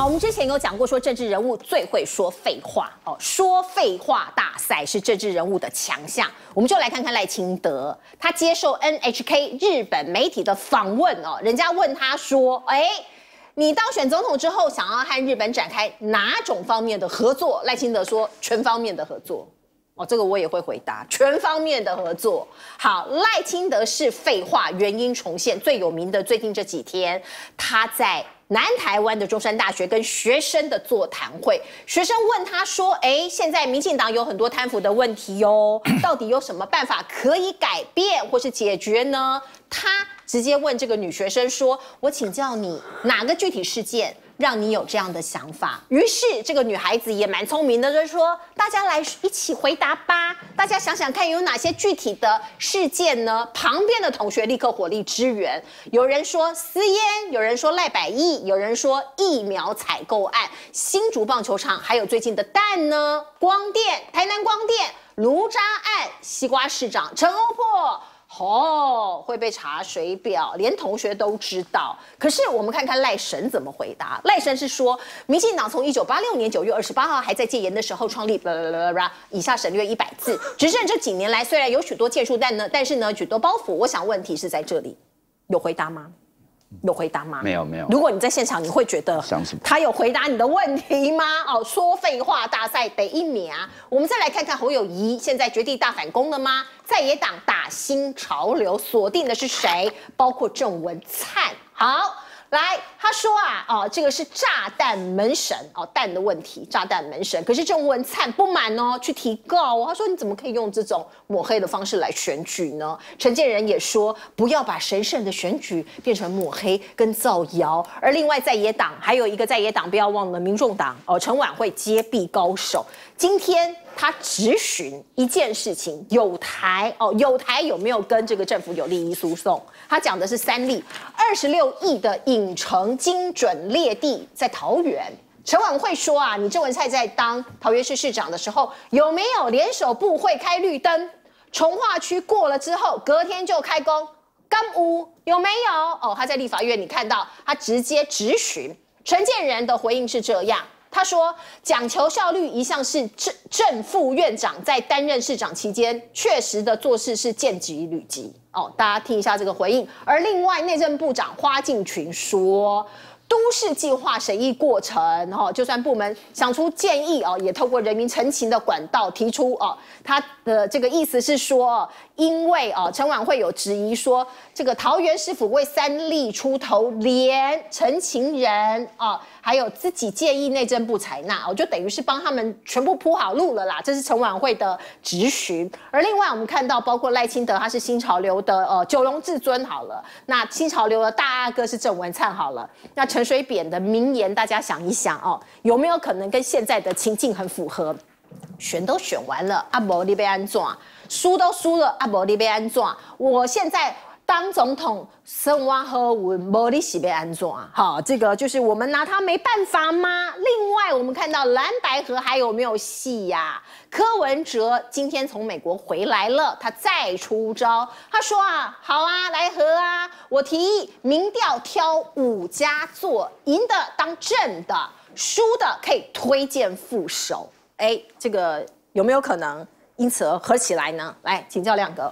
我们之前有讲过，说政治人物最会说废话哦，说废话大赛是政治人物的强项。我们就来看看赖清德，他接受 NHK 日本媒体的访问哦，人家问他说，你当选总统之后，想要和日本展开哪种方面的合作？赖清德说全方面的合作。哦，这个我也会回答，全方面的合作。好，赖清德是废话原因重现，最有名的最近这几天，他在南台湾的中山大学跟学生的座谈会，学生问他说：“现在民进党有很多贪腐的问题哟，到底有什么办法可以改变或是解决呢？”他直接问这个女学生说：“我请教你，哪个具体事件让你有这样的想法？”于是这个女孩子也蛮聪明的，就是说：“大家来一起回答吧，大家想想看有哪些具体的事件呢？”旁边的同学立刻火力支援，有人说私烟，有人说赖百亿，有人说疫苗采购案，新竹棒球场，还有最近的蛋呢，光电，台南光电，卢渣案，西瓜市长陈欧珀。会被查水表，连同学都知道。可是我们看看赖神怎么回答。赖神是说，民进党从1986年9月28号还在戒严的时候创立，以下省略100字。执政这几年来，虽然有许多建树，但是呢，许多包袱。我想问题是在这里，有回答吗？有回答吗？ 没有没有。 如果你在现场，你会觉得他有回答你的问题吗？说废话大赛第一名啊！我们再来看看侯友宜，现在绝地大反攻了吗？在野党打新潮流，锁定的是谁？包括郑文灿。好，来，他说这个是炸弹门神弹的问题，炸弹门神。可是郑文灿不满去提告他说你怎么可以用这种抹黑的方式来选举呢？陈建仁也说不要把神圣的选举变成抹黑跟造谣。而另外在野党还有一个在野党，不要忘了民众党陈琬惠揭弊高手，今天他质询一件事情，友台有没有跟这个政府有利益诉讼？他讲的是3例，26亿的影城精准劣地在桃园。陈琬惠说你郑文灿在当桃园市市长的时候，有没有联手部会开绿灯？重划区过了之后，隔天就开工，干屋有没有？他在立法院你看到他直接质询，陈建仁的回应是这样。他说，讲求效率一向是正副院长在担任市长期间确实的做事是见机履机。大家听一下这个回应。而另外内政部长花敬群说，都市计划审议过程就算部门想出建议也透过人民陈情的管道提出他的这个意思是说，因为陈琬惠有质疑说，这个桃园市府为3例出头，连陈情人还有自己建议内政部采纳就等于是帮他们全部铺好路了啦。这是陈琬惠的质询。而另外我们看到，包括赖清德他是新潮流的九龙至尊好了，那新潮流的大阿哥是郑文灿好了，那陈水扁的名言大家想一想有没有可能跟现在的情境很符合？选都选完了不你要安怎？输都输了不你要安怎？我现在当总统生活好运，不你是要安怎？好，这个就是我们拿他没办法吗？另外，我们看到蓝白合还有没有戏呀？柯文哲今天从美国回来了，他再出招，他说好来合我提议民调挑5家做，赢的当正的，输的可以推荐副手。这个有没有可能因此而合起来呢？来，请教亮哥。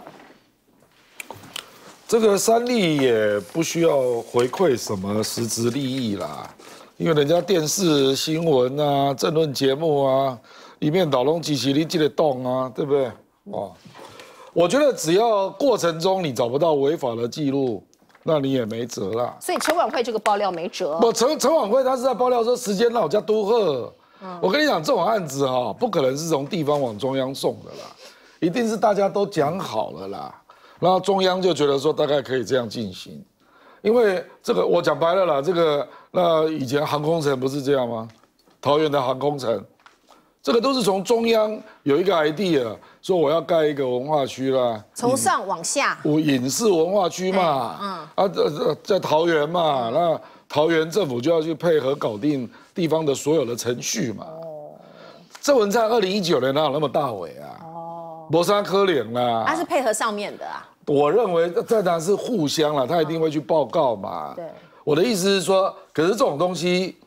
这个3例也不需要回馈什么实质利益啦，因为人家电视新闻政论节目里面老龙几起你记得动对不对？我觉得只要过程中你找不到违法的记录，那你也没辙啦。 所以陈琬惠这个爆料没辙。 陈琬惠他是在爆料说时间让我家都贺。我跟你讲，这种案子不可能是从地方往中央送的啦，一定是大家都讲好了啦。然后中央就觉得说大概可以这样进行，因为这个我讲白了啦，那以前航空城不是这样吗？桃园的航空城，这个都是从中央有一个 idea， 说我要盖一个文化区啦， 从上往下， 影视文化区嘛，在桃园嘛，那桃园政府就要去配合搞定地方的所有的程序嘛。郑文灿2019年哪有那么大尾没啥可怜啦， 他是配合上面的我认为这当然是互相啦，他一定会去报告嘛。 对， 我的意思是说，可是这种东西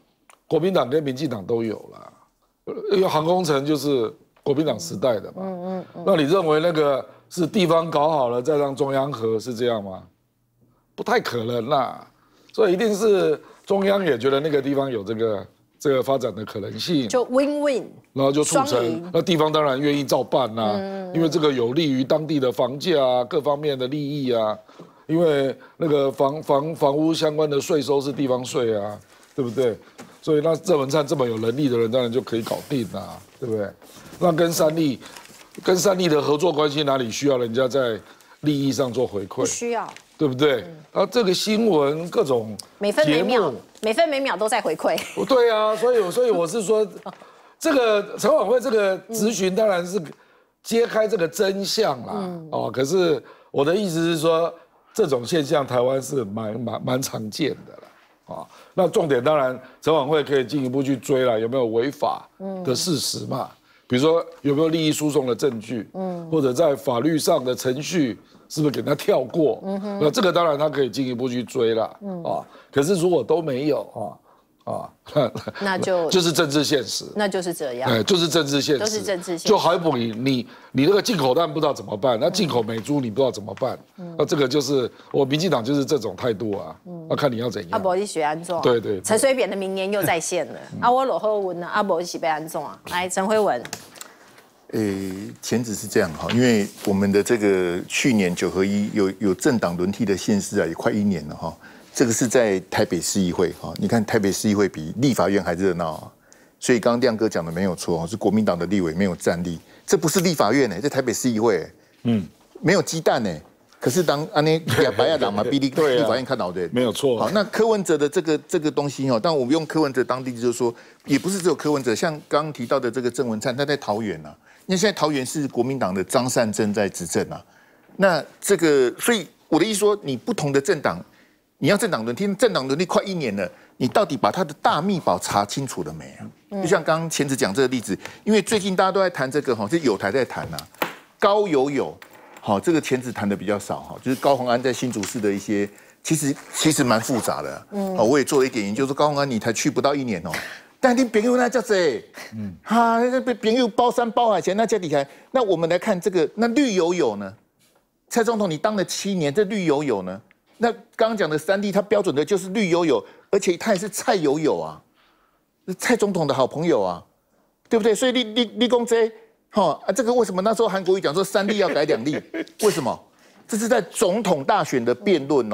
国民党跟民进党都有啦，因为航空城就是国民党时代的嘛。那你认为那个是地方搞好了再让中央合是这样吗？不太可能啦，所以一定是中央也觉得那个地方有这个发展的可能性， 就 win-win， 然后就促成，那地方当然愿意照办啦，因为这个有利于当地的房价啊，各方面的利益啊，因为那个房屋相关的税收是地方税啊，对不对？所以那郑文灿这么有能力的人，当然就可以搞定啦，对不对？那跟三立的合作关系哪里需要人家在利益上做回馈？ 不需要， 对不对？这个新闻各种每分每秒都在回馈。 对啊，所以我是说，这个陈婉慧这个质询当然是揭开这个真相啦，可是我的意思是说，这种现象台湾是蛮常见的啦，那重点当然陈婉慧可以进一步去追啦，有没有违法的事实嘛？比如说有没有利益输送的证据，或者在法律上的程序是不是给他跳过？那这个当然他可以进一步去追啦，可是如果都没有那就是政治现实， 那就是这样， 就是政治现实， 都是政治现实。 就还不你那个进口蛋不知道怎么办，那进口美猪你不知道怎么办，那这个就是我民进党就是这种态度啊，那看你要怎样。 阿伯你学安怎？ 对。 陈水扁的明年又在线了，我落后文呢，阿伯是被安怎？来，陈辉文。 前子是这样哈，因为我们的这个去年9合1有政党轮替的县市啊，也快1年了哈。这个是在台北市议会哈，你看台北市议会比立法院还热闹啊，所以刚刚亮哥讲的没有错，是国民党的立委没有战力，这不是立法院这台北市议会没有鸡蛋可是当安内白亚党嘛，比立法院看到的没有错。 好，那柯文哲的这个东西但我们用柯文哲当例子，就是说，也不是只有柯文哲，像刚刚提到的这个郑文灿，他在桃园啊，因为现在桃园是国民党的张善政在执政啊，那这个，所以我的意思说，你不同的政党。你要政党轮替，政党轮替快1年了，你到底把他的大秘宝查清楚了没啊？就像刚刚前子讲这个例子，因为最近大家都在谈这个是友台在谈高友，这个前子谈的比较少就是高虹安在新竹市的一些，其实蛮复杂的，我也做了一点研究，说高虹安你才去不到1年但你朋友那叫谁？那朋友包山包海钱那家底下，那我们来看这个，那绿友呢？蔡总统你当了7年，这绿友呢？那刚刚讲的3D，他标准的就是绿友，而且他也是蔡友啊，蔡总统的好朋友啊，对不对？所以立功这，这个为什么那时候韩国瑜讲说3例要改2例？为什么？这是在总统大选的辩论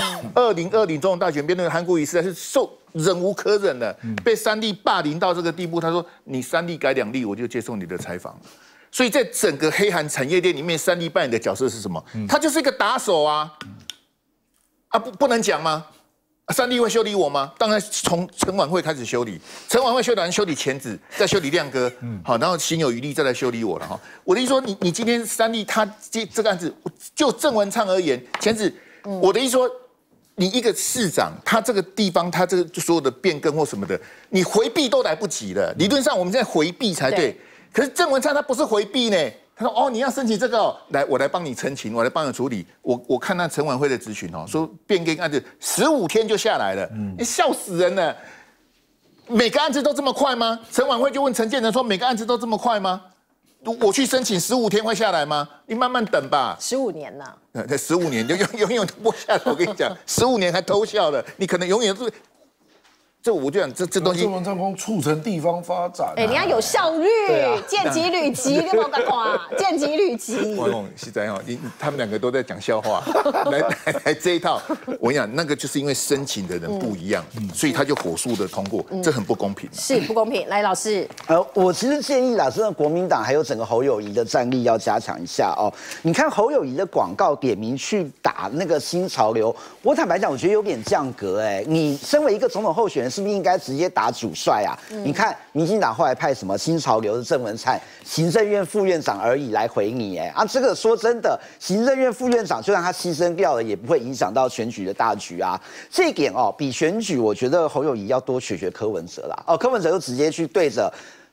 2020总统大选辩论，韩国瑜实在是忍无可忍了，被3例霸凌到这个地步，他说你3例改2例，我就接受你的采访。所以在整个黑韩产业链里面，3例扮演的角色是什么？他就是一个打手啊。不能讲吗？3例会修理我吗？当然从陈婉慧开始修理，陈婉慧修理完修理前子，再修理亮哥，好，然后心有余力再来修理我了我的意思说，你今天3例他这个案子，就郑文灿而言，前子，我的意思说，你一个市长，他这个地方他这个所有的变更或什么的，你回避都来不及了。理论上我们现在回避才对，可是郑文灿他不是回避呢。他说：“你要申请这个来，我来帮你陈情，我来帮你处理。我看那陈婉慧的质询说变更案子15天就下来了，笑死人了。每个案子都这么快吗？陈婉慧就问陈建仁说：每个案子都这么快吗？我去申请15天会下来吗？你慢慢等吧。 15年呢？ 这15年就永远都不下来。我跟你讲，15年还偷笑了，你可能永远是。”这我就讲这东西， 郑文灿光促成地方发展。 你要有效率，见机履机，你有没有看啊？见机履机。 王总是这样他们2个都在讲笑话，来这一套。我跟你讲，那个就是因为申请的人不一样，所以他就火速的通过，这很不公平。 是不公平。来，老师， 我其实建议啦，真的国民党还有整个侯友宜的战力要加强一下你看侯友宜的广告点名去打那个新潮流，我坦白讲，我觉得有点降格你身为一个总统候选人。是不是应该直接打主帅啊？你看民进党后来派什么新潮流的郑文灿，行政院副院长而已来回你这个说真的，行政院副院长就让他牺牲掉了，也不会影响到选举的大局啊。这一点比选举，我觉得侯友宜要多学柯文哲啦柯文哲就直接去对着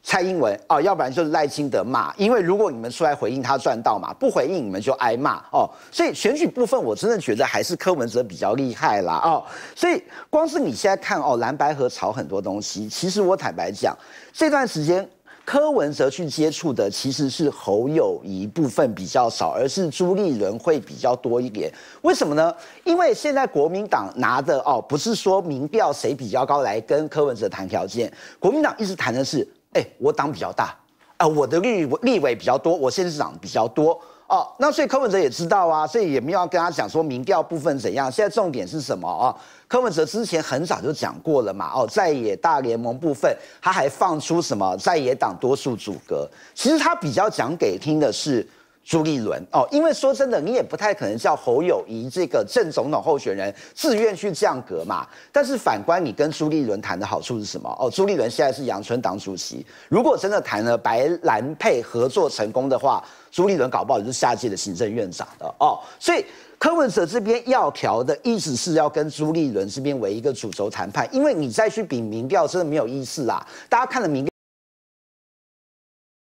蔡英文哦，要不然就是赖清德骂，因为如果你们出来回应他赚到嘛，不回应你们就挨骂哦。所以选举部分我真的觉得还是柯文哲比较厉害啦哦。所以光是你现在看哦，蓝白合吵很多东西，其实我坦白讲，这段时间柯文哲去接触的其实是侯友宜部分比较少，而是朱立伦会比较多一点。为什么呢？因为现在国民党拿的哦，不是说民调谁比较高来跟柯文哲谈条件，国民党一直谈的是。我党比较大，我的立委比较多，我县市长比较多哦。那所以柯文哲也知道啊，所以也没有要跟他讲说民调部分怎样。现在重点是什么啊？柯文哲之前很早就讲过了嘛，在野大联盟部分，他还放出什么在野党多数组阁。其实他比较讲给听的是。朱立伦哦，因为说真的，你也不太可能叫侯友宜这个正总统候选人自愿去降格嘛。但是反观你跟朱立伦谈的好处是什么？哦，朱立伦现在是阳春党主席，如果真的谈了白蓝配合作成功的话，朱立伦搞不好就是下届的行政院长的哦。所以柯文哲这边要调的意思是要跟朱立伦这边为一个主轴谈判，因为你再去比民调真的没有意思啦。大家看了民调。